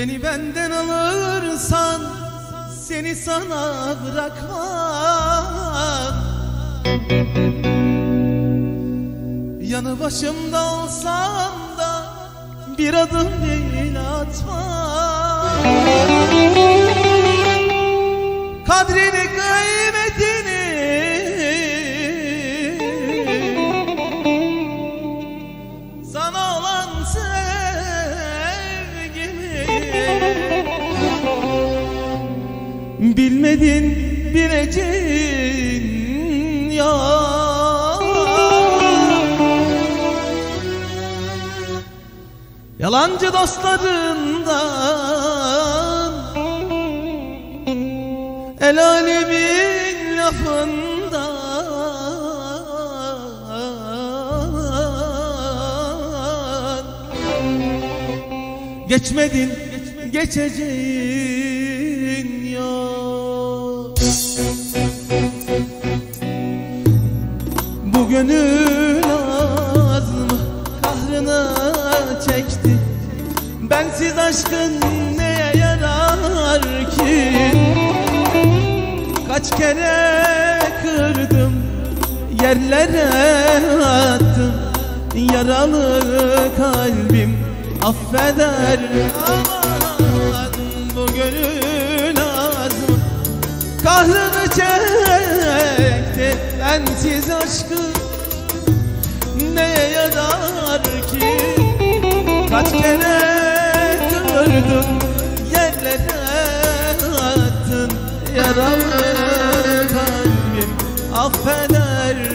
Beni benden alırsan seni sana bırakmam. Yanı başımda olsam da bir adım değil atmam. Kadrini kıymetini sana olan sevgimi bilmedin bileceksin ya. Yalancı dostlarından, el alemin lafından geçmedin, geçeceksin ya. Bu gönül azmı kahrını çekti. Bensiz aşkın neye yarar ki? Kaç kere kırdım, yerlere attım. Yaralı kalbim affeder. Aman bu gönül azmı kahrını çekti. Bensiz aşkın neye yarar ki? Kaç kere kırdım, yerlere attın. Yaralı kalbim affeder mi?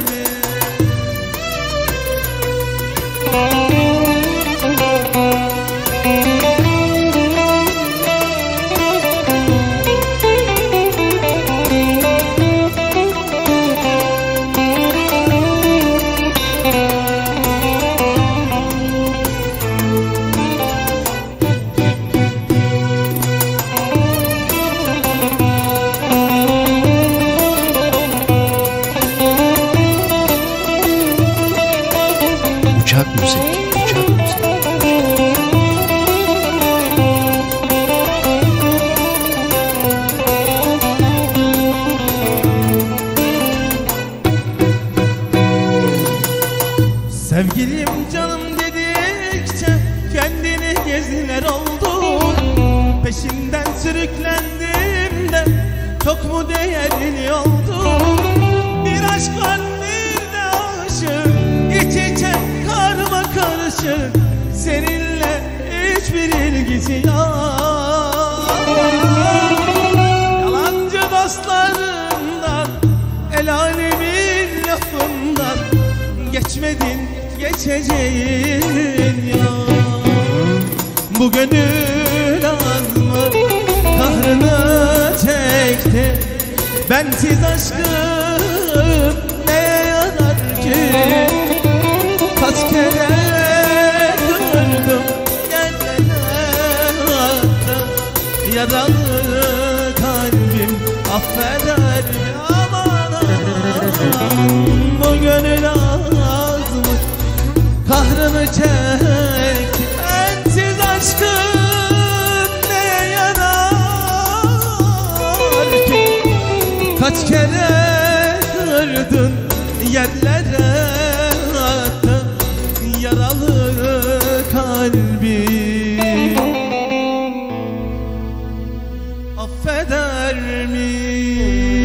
Uçak müzik, uçak müzik. Sevgilim canım dedikçe kendini gezinler oldu. Peşinden sürüklendim de çok mu değerli oldu? Bir aşk var bir de aşık, iç içe karma karışık. Seninle hiçbir ilgisi yok. Yalancı dostlarından, el alemin lafından geçmedin, geçeceksin ya. Bu gönül azmı kahrını çekti. Bensiz aşkım neye yarar ki? Kaç kere kırdım, yerlere attım. Yaralı kalbim affeder mi? Aman aman bu gönül azmı kahrını çekti. Bensiz aşkım neye yarar ki? Kaç kere kırdın, yerlere attın. Yaralı kalbim affeder mi?